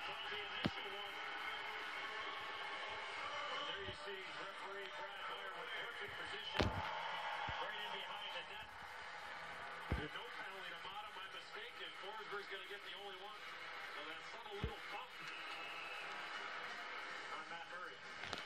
saw the initial one. And there you see referee Brad Meyer with perfect position right in behind the net. There's no penalty to Mata. My mistake, and Forsberg's going to get the only one. So that subtle little bump on Matt Murray.